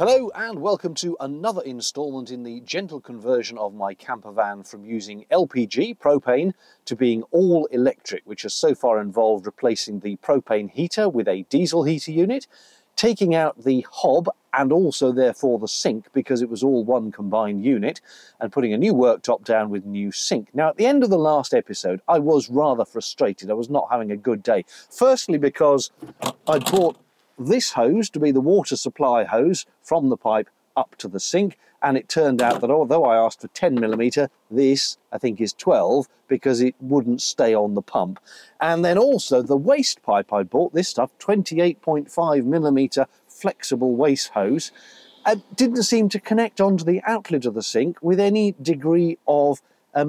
Hello and welcome to another instalment in the gentle conversion of my camper van from using LPG, propane, to being all electric, which has so far involved replacing the propane heater with a diesel heater unit, taking out the hob and also therefore the sink because it was all one combined unit, and putting a new worktop down with new sink. Now at the end of the last episode I was rather frustrated. I was not having a good day. Firstly because I'd bought this hose to be the water supply hose from the pipe up to the sink, and it turned out that although I asked for 10mm, this I think is 12 because it wouldn't stay on the pump. And then also the waste pipe I bought, this stuff, 28.5mm flexible waste hose, didn't seem to connect onto the outlet of the sink with any degree of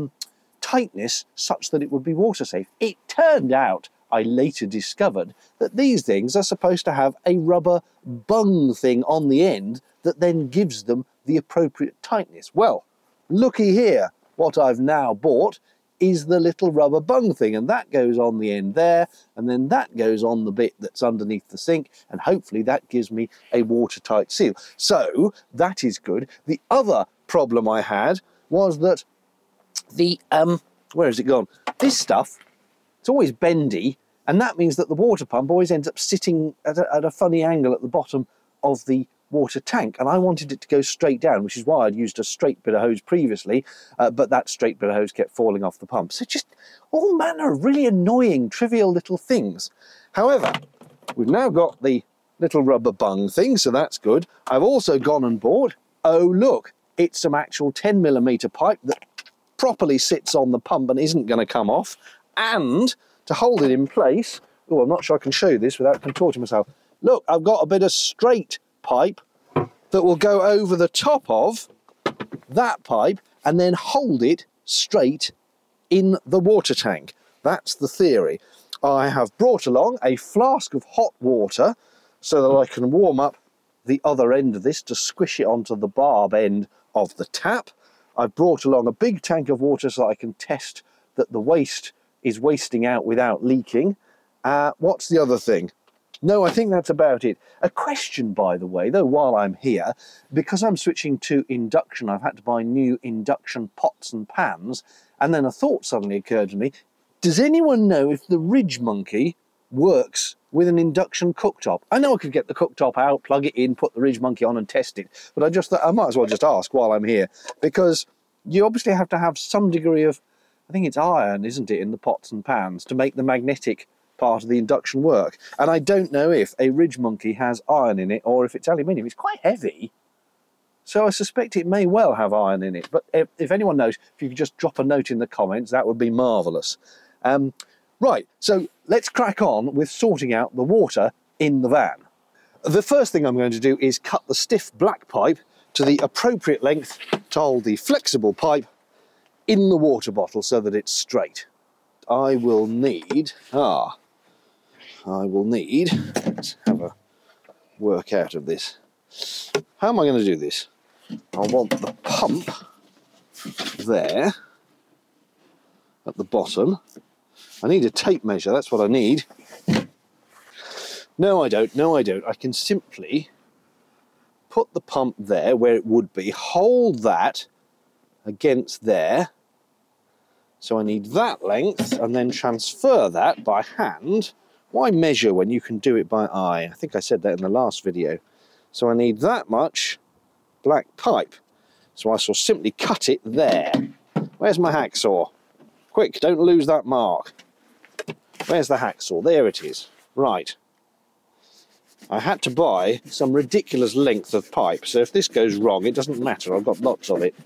tightness such that it would be water safe. It turned out, I later discovered, that these things are supposed to have a rubber bung thing on the end that then gives them the appropriate tightness. Well, looky here, what I've now bought is the little rubber bung thing, and that goes on the end there, and then that goes on the bit that's underneath the sink, and hopefully that gives me a watertight seal. So that is good. The other problem I had was that the where has it gone? This stuff, it's always bendy, and that means that the water pump always ends up sitting at a funny angle at the bottom of the water tank, and I wanted it to go straight down, which is why I'd used a straight bit of hose previously, but that straight bit of hose kept falling off the pump. So just all manner of really annoying, trivial little things. However, we've now got the little rubber bung thing, so that's good. I've also gone and bought, oh look, it's some actual 10mm pipe that properly sits on the pump and isn't going to come off, and to hold it in place, oh, I'm not sure I can show you this without contorting myself. Look, I've got a bit of straight pipe that will go over the top of that pipe and then hold it straight in the water tank. That's the theory. I have brought along a flask of hot water so that I can warm up the other end of this to squish it onto the barb end of the tap. I've brought along a big tank of water so that I can test that the waste is wasting out without leaking. What's the other thing? No, I think that's about it. A question, by the way, though, while I'm here, because I'm switching to induction, I've had to buy new induction pots and pans, and then a thought suddenly occurred to me. Does anyone know if the Ridge Monkey works with an induction cooktop? I know I could get the cooktop out, plug it in, put the Ridge Monkey on and test it, but I just thought I might as well just ask while I'm here, because you obviously have to have some degree of, I think it's iron, isn't it, in the pots and pans to make the magnetic part of the induction work. And I don't know if a Ridge Monkey has iron in it or if it's aluminium. It's quite heavy, so I suspect it may well have iron in it. But if anyone knows, if you could just drop a note in the comments, that would be marvellous. Right, so let's crack on with sorting out the water in the van. The first thing I'm going to do is cut the stiff black pipe to the appropriate length to hold the flexible pipe in the water bottle so that it's straight. I will need, let's have a work out of this. How am I going to do this? I want the pump there at the bottom. I need a tape measure, that's what I need. No, I don't. I can simply put the pump there where it would be, hold that against there. So I need that length and then transfer that by hand. Why measure when you can do it by eye? I think I said that in the last video. So I need that much black pipe. So I shall simply cut it there. Where's my hacksaw? Quick, don't lose that mark. Where's the hacksaw? There it is. Right. I had to buy some ridiculous length of pipe, so if this goes wrong, it doesn't matter. I've got lots of it.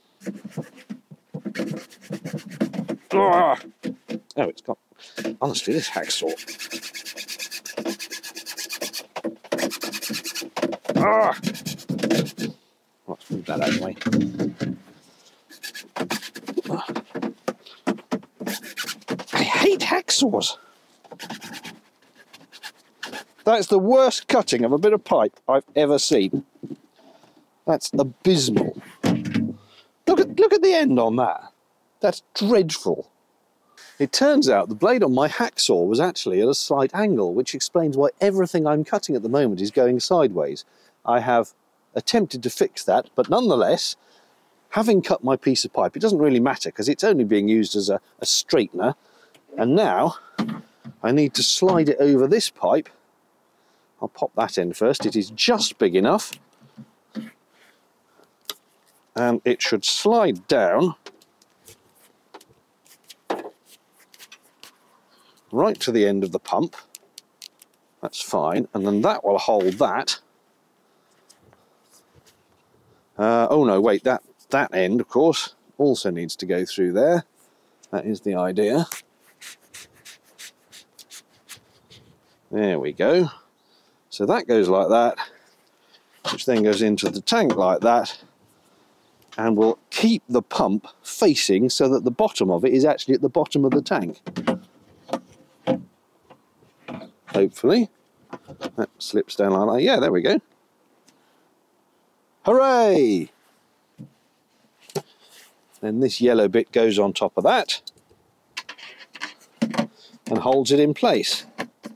Oh, it's got... Honestly, this hacksaw. Let's move that out of the way. I hate hacksaws. That's the worst cutting of a bit of pipe I've ever seen. That's abysmal. Look at the end on that. That's dreadful. It turns out the blade on my hacksaw was actually at a slight angle, which explains why everything I'm cutting at the moment is going sideways. I have attempted to fix that, but nonetheless, having cut my piece of pipe, it doesn't really matter because it's only being used as a straightener. And now I need to slide it over this pipe. I'll pop that in first. It is just big enough. And it should slide down right to the end of the pump. That's fine. And then that will hold that. Oh no, wait, that end, of course, also needs to go through there. That is the idea. There we go. So that goes like that, which then goes into the tank like that, and will keep the pump facing so that the bottom of it is actually at the bottom of the tank. Hopefully. That slips down like that. Yeah, there we go. Hooray! Then this yellow bit goes on top of that and holds it in place.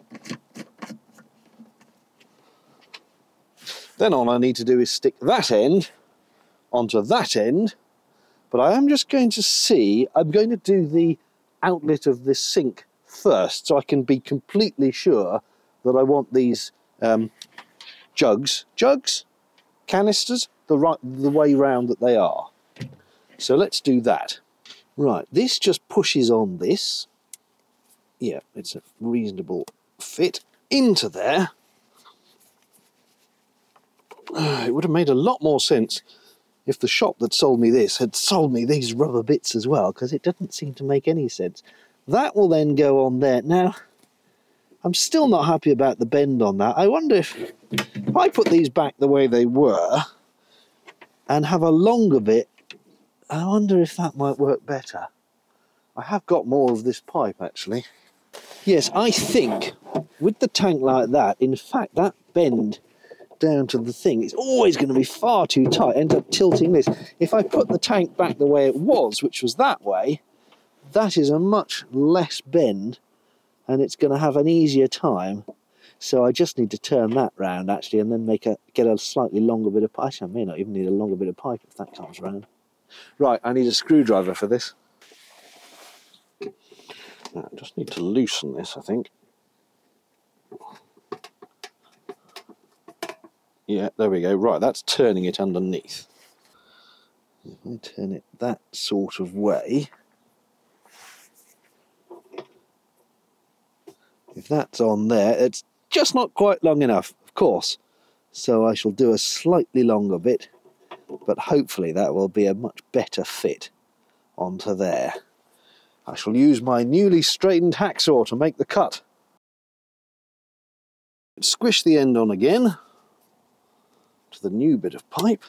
Then all I need to do is stick that end onto that end, but I am just going to see, I'm going to do the outlet of this sink first so I can be completely sure that I want these canisters, the way round that they are. So let's do that. Right, this just pushes on this. Yeah, it's a reasonable fit into there. It would have made a lot more sense if the shop that sold me this had sold me these rubber bits as well, because it doesn't seem to make any sense. That will then go on there. Now, I'm still not happy about the bend on that. I wonder if I put these back the way they were and have a longer bit, I wonder if that might work better. I have got more of this pipe, actually. Yes, I think with the tank like that, in fact, that bend down to the thing, it's always going to be far too tight, end up tilting this. If I put the tank back the way it was, which was that way, that is a much less bend and it's going to have an easier time. So I just need to turn that round actually and then get a slightly longer bit of pipe. Actually, I may not even need a longer bit of pipe if that comes round. Right, I need a screwdriver for this. Now, I just need to loosen this, I think. Yeah, there we go. Right, that's turning it underneath. If I turn it that sort of way, if that's on there, it's just not quite long enough, of course. So I shall do a slightly longer bit, but hopefully that will be a much better fit onto there. I shall use my newly straightened hacksaw to make the cut. Squish the end on again to the new bit of pipe.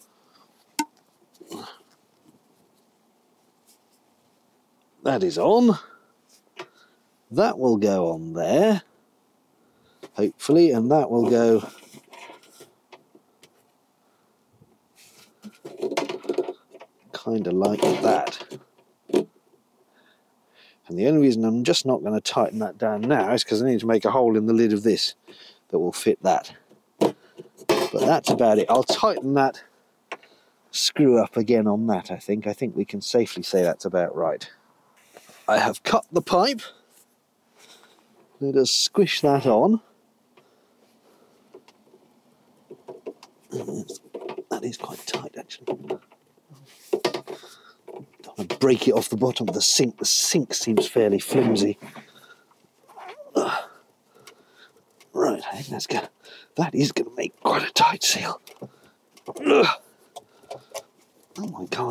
That is on. That will go on there, hopefully, and that will go kind of like that. And the only reason I'm just not going to tighten that down now is because I need to make a hole in the lid of this that will fit that. But that's about it. I'll tighten that screw up again on that, I think. I think we can safely say that's about right. I have cut the pipe. Let us squish that on. That is quite tight, actually. Don't want to break it off the bottom of the sink. The sink seems fairly flimsy. Right, I think that is going to make quite a tight seal. Oh my God.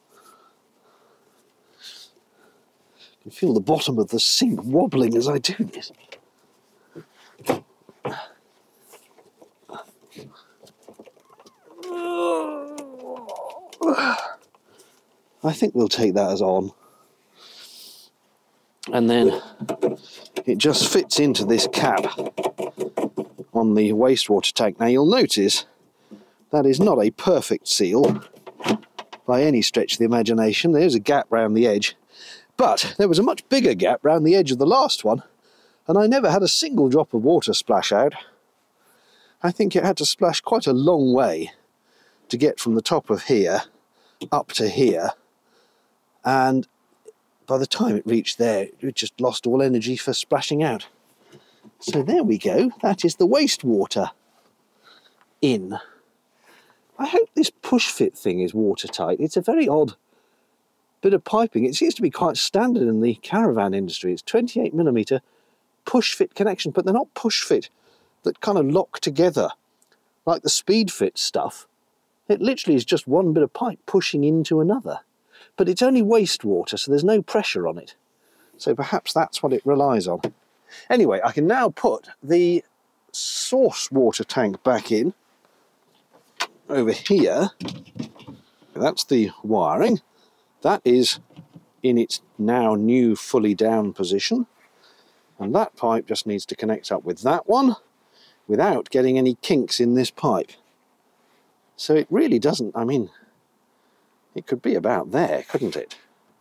I can feel the bottom of the sink wobbling as I do this. I think we'll take that as on. And then it just fits into this cap on the wastewater tank. Now you'll notice that is not a perfect seal by any stretch of the imagination. There's a gap round the edge. But there was a much bigger gap round the edge of the last one, and I never had a single drop of water splash out. I think it had to splash quite a long way to get from the top of here up to here, and by the time it reached there, it just lost all energy for splashing out. So there we go, that is the wastewater in. I hope this push fit thing is watertight. It's a very odd bit of piping. It seems to be quite standard in the caravan industry. It's 28mm push fit connection, but they're not push fit that kind of lock together like the speed fit stuff. It literally is just one bit of pipe pushing into another. But it's only wastewater, so there's no pressure on it. So perhaps that's what it relies on. Anyway, I can now put the source water tank back in over here. That's the wiring. That is in its now new fully down position. And that pipe just needs to connect up with that one without getting any kinks in this pipe. So it really doesn't, I mean, it could be about there, couldn't it?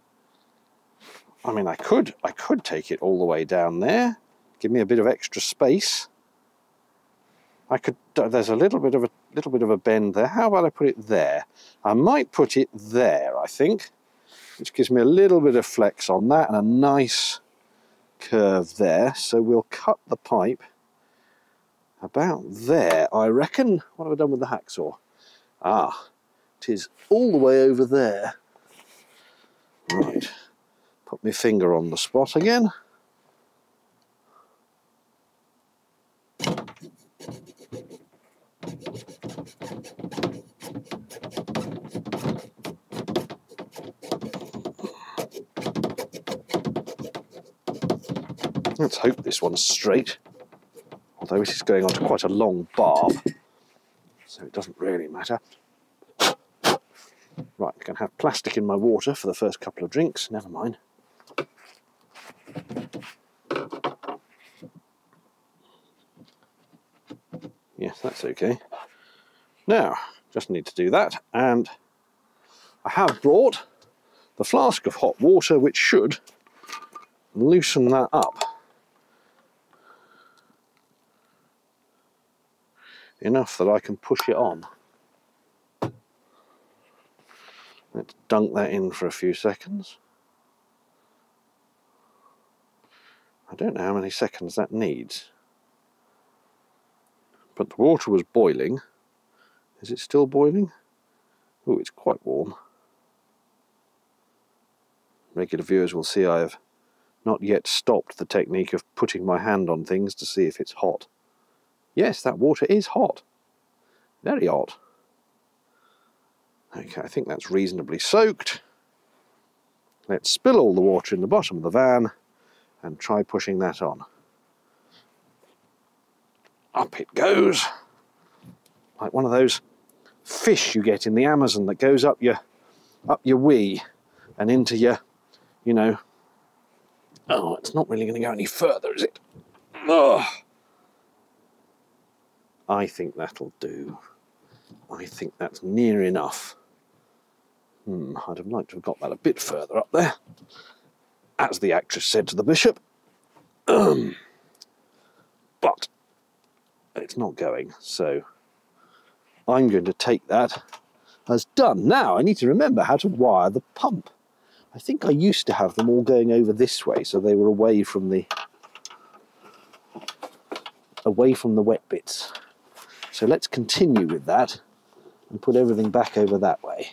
I mean, I could take it all the way down there, give me a bit of extra space. I could, there's a little bit of a bend there. How about I put it there? I might put it there, I think, which gives me a little bit of flex on that and a nice curve there. So we'll cut the pipe about there, I reckon. What have I done with the hacksaw? Ah, it is all the way over there. Right, put my finger on the spot again. Let's hope this one's straight, although it is going on to quite a long barb, so it doesn't really matter. Right, I can have plastic in my water for the first couple of drinks, never mind. Yes, that's okay. Now, just need to do that, and I have brought the flask of hot water, which should loosen that up enough that I can push it on. Let's dunk that in for a few seconds. I don't know how many seconds that needs, but the water was boiling. Is it still boiling? Oh, it's quite warm. Regular viewers will see I have not yet stopped the technique of putting my hand on things to see if it's hot. Yes, that water is hot. Very hot. Okay, I think that's reasonably soaked. Let's spill all the water in the bottom of the van and try pushing that on. Up it goes. Like one of those fish you get in the Amazon that goes up your wee and into your, you know. Oh, it's not really going to go any further, is it? Ugh. I think that'll do. I think that's near enough. I'd have liked to have got that a bit further up there, as the actress said to the bishop. But it's not going, so I'm going to take that as done. Now I need to remember how to wire the pump. I think I used to have them all going over this way, so they were away from the wet bits. So let's continue with that and put everything back over that way.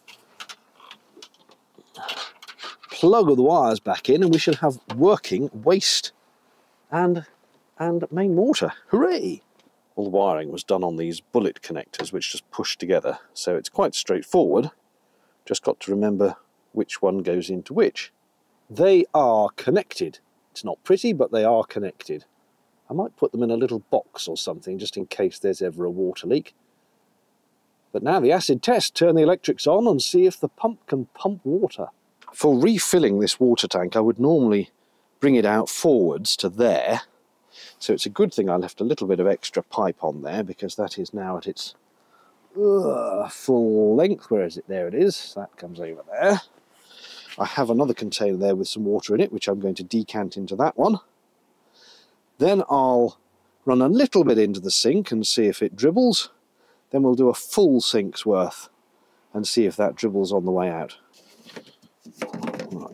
Plug all the wires back in and we should have working waste and main water. Hooray! All the wiring was done on these bullet connectors which just push together, so it's quite straightforward. Just got to remember which one goes into which. They are connected. It's not pretty, but they are connected. I might put them in a little box or something just in case there's ever a water leak. But now the acid test, turn the electrics on and see if the pump can pump water. For refilling this water tank, I would normally bring it out forwards to there. So it's a good thing I left a little bit of extra pipe on there, because that is now at its full length. Where is it? There it is. That comes over there. I have another container there with some water in it, which I'm going to decant into that one. Then I'll run a little bit into the sink and see if it dribbles. Then we'll do a full sink's worth and see if that dribbles on the way out. Right.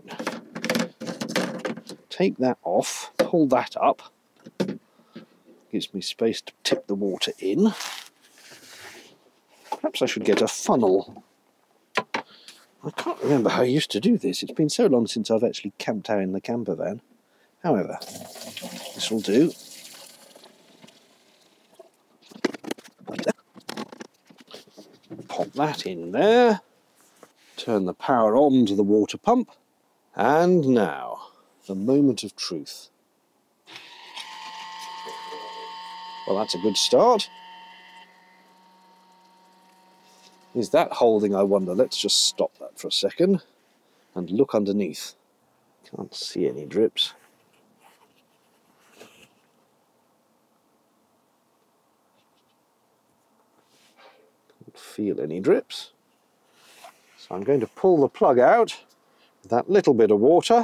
Take that off, pull that up. Gives me space to tip the water in. Perhaps I should get a funnel. I can't remember how I used to do this. It's been so long since I've actually camped out in the camper van. However, this will do. Pop that in there. Turn the power on to the water pump. And now, the moment of truth. Well, that's a good start. Is that holding, I wonder? Let's just stop that for a second and look underneath. Can't see any drips. Can't feel any drips. So I'm going to pull the plug out with that little bit of water.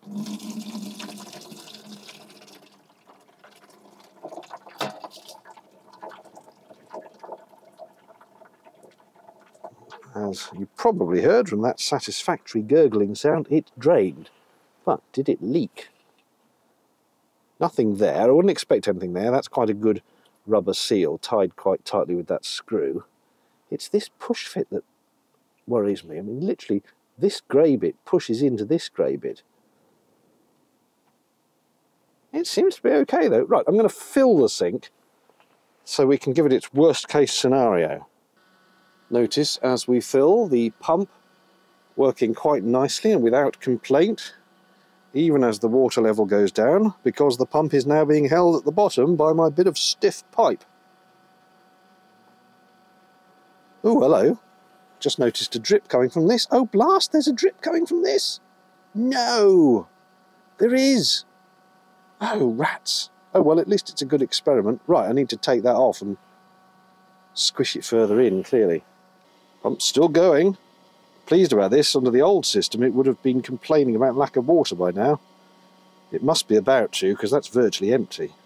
As you probably heard from that satisfactory gurgling sound, it drained. But did it leak? Nothing there. I wouldn't expect anything there. That's quite a good rubber seal, tied quite tightly with that screw. It's this push fit that worries me. I mean, literally, this grey bit pushes into this grey bit. It seems to be okay, though. Right, I'm going to fill the sink so we can give it its worst-case scenario. Notice as we fill, the pump working quite nicely and without complaint, even as the water level goes down, because the pump is now being held at the bottom by my bit of stiff pipe. Oh, hello. Just noticed a drip coming from this. Oh, blast, there's a drip coming from this. No, there is. Oh, rats. Oh, well, at least it's a good experiment. Right, I need to take that off and squish it further in, clearly. Pump's still going. Pleased about this. Under the old system, it would have been complaining about lack of water by now. It must be about to, because that's virtually empty.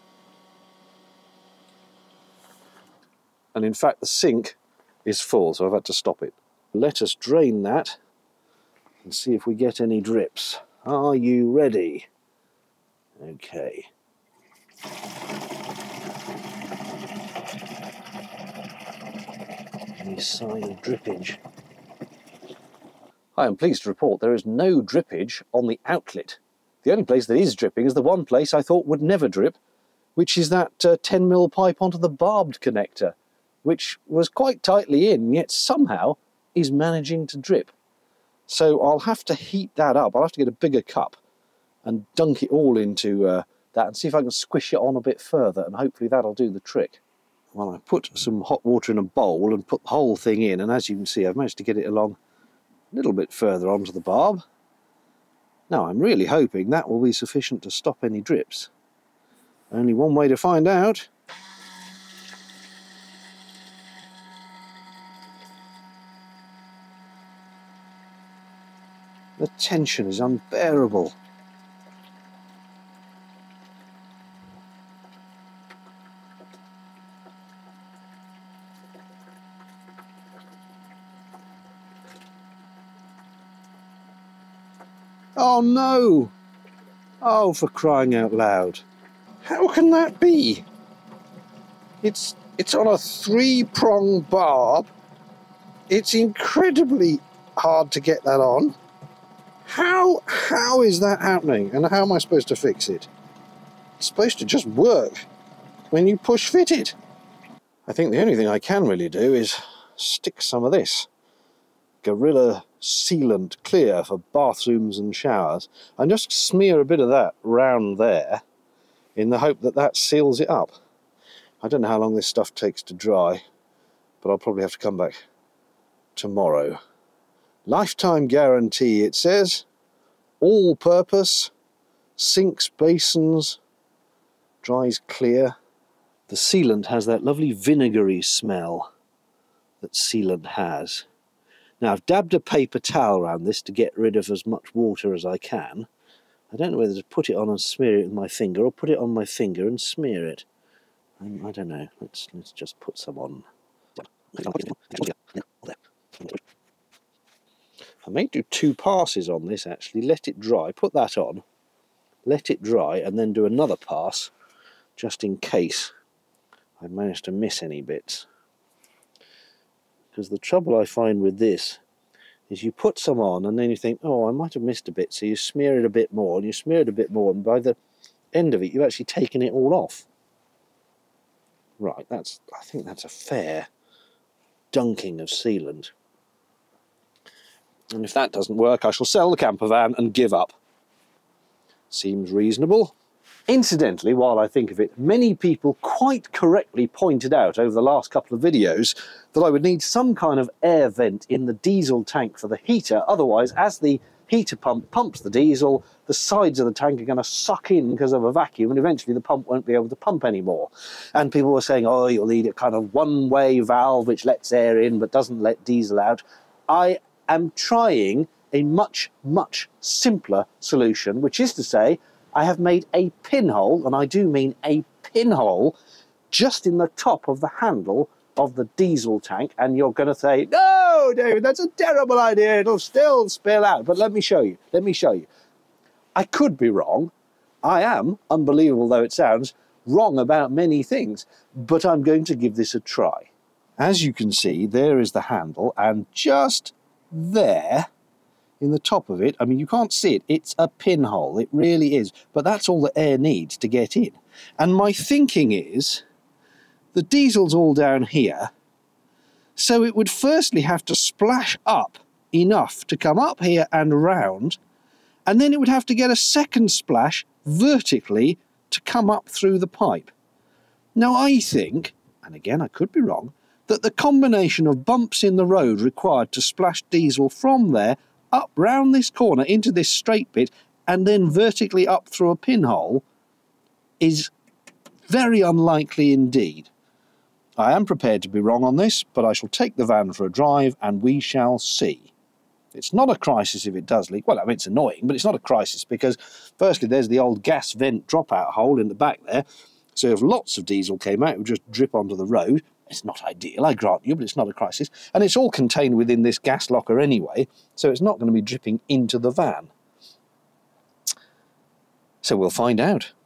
And in fact, the sink is full, so I've had to stop it. Let us drain that and see if we get any drips. Are you ready? Okay. Any sign of drippage? I am pleased to report there is no drippage on the outlet. The only place that is dripping is the one place I thought would never drip, which is that 10mm pipe onto the barbed connector, which was quite tightly in, yet somehow is managing to drip. So I'll have to heat that up. I'll have to get a bigger cup and dunk it all into that and see if I can squish it on a bit further, and hopefully that'll do the trick. Well, I put some hot water in a bowl and put the whole thing in, and as you can see, I've managed to get it along a little bit further onto the barb. Now, I'm really hoping that will be sufficient to stop any drips. Only one way to find out. The tension is unbearable. Oh no! Oh, for crying out loud. How can that be? It's on a 3-prong barb. It's incredibly hard to get that on. How is that happening? And how am I supposed to fix it? It's supposed to just work when you push fit it. I think the only thing I can really do is stick some of this Gorilla sealant clear for bathrooms and showers, and just smear a bit of that round there in the hope that that seals it up. I don't know how long this stuff takes to dry, but I'll probably have to come back tomorrow. Lifetime guarantee, it says. All purpose, sinks, basins, dries clear. The sealant has that lovely vinegary smell that sealant has. Now, I've dabbed a paper towel around this to get rid of as much water as I can. I don't know whether to put it on and smear it with my finger, or put it on my finger and smear it. I don't know. Let's just put some on. I may do 2 passes on this actually, let it dry, put that on, let it dry, and then do another pass just in case I manage to miss any bits. Because the trouble I find with this is you put some on and then you think, oh, I might have missed a bit, so you smear it a bit more and you smear it a bit more, and by the end of it you've actually taken it all off. Right, I think that's a fair dunking of sealant. And if that doesn't work, I shall sell the camper van and give up. Seems reasonable. Incidentally, while I think of it, many people quite correctly pointed out over the last couple of videos that I would need some kind of air vent in the diesel tank for the heater. Otherwise, as the heater pump pumps the diesel, the sides of the tank are going to suck in because of a vacuum, and eventually the pump won't be able to pump anymore. And people were saying, oh, you'll need a kind of one-way valve which lets air in but doesn't let diesel out. I am trying a much, much simpler solution, which is to say, I have made a pinhole, and I do mean a pinhole, just in the top of the handle of the diesel tank. And you're going to say, no, David, that's a terrible idea, it'll still spill out. But let me show you, let me show you. I could be wrong. I am, unbelievable though it sounds, wrong about many things, but I'm going to give this a try. As you can see, there is the handle, and just there, in the top of it, I mean, you can't see it, it's a pinhole, it really is, but that's all the air needs to get in. And my thinking is, the diesel's all down here, so it would firstly have to splash up enough to come up here and round, and then it would have to get a second splash vertically to come up through the pipe. Now I think, and again I could be wrong, that the combination of bumps in the road required to splash diesel from there up round this corner into this straight bit and then vertically up through a pinhole is very unlikely indeed. I am prepared to be wrong on this, but I shall take the van for a drive and we shall see. It's not a crisis if it does leak. Well, I mean, it's annoying, but it's not a crisis because firstly there's the old gas vent dropout hole in the back there, so if lots of diesel came out it would just drip onto the road. It's not ideal, I grant you, but it's not a crisis. And it's all contained within this gas locker anyway, so it's not going to be dripping into the van. So we'll find out.